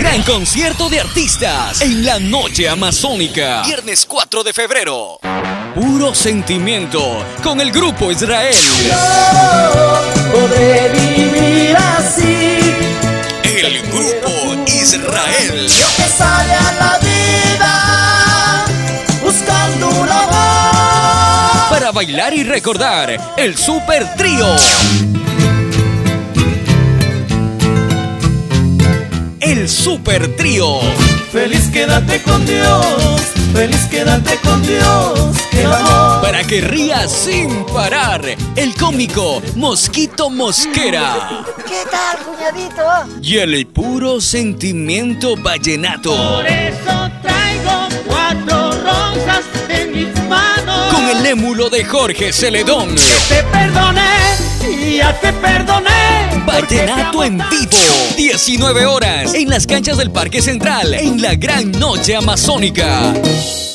Gran concierto de artistas en la Noche Amazónica. Viernes 4 de febrero. Puro sentimiento con el grupo Israel. No podré vivir así. El grupo Israel. Yo que sale a la vida buscando un amor. Para bailar y recordar el Super Trío. El Super Trío. Feliz quédate con Dios, feliz quédate con Dios, qué amor. Para que rías sin parar, el cómico Mosquito Mosquera. ¿Qué tal, cuñadito? Y el puro sentimiento vallenato. Por eso traigo 4 rosas en mis manos. Con el émulo de Jorge Celedón. Que te perdoné y ya te perdoné. Vallenato en vivo. 19 horas en las canchas del Parque Central en la Gran Noche Amazónica.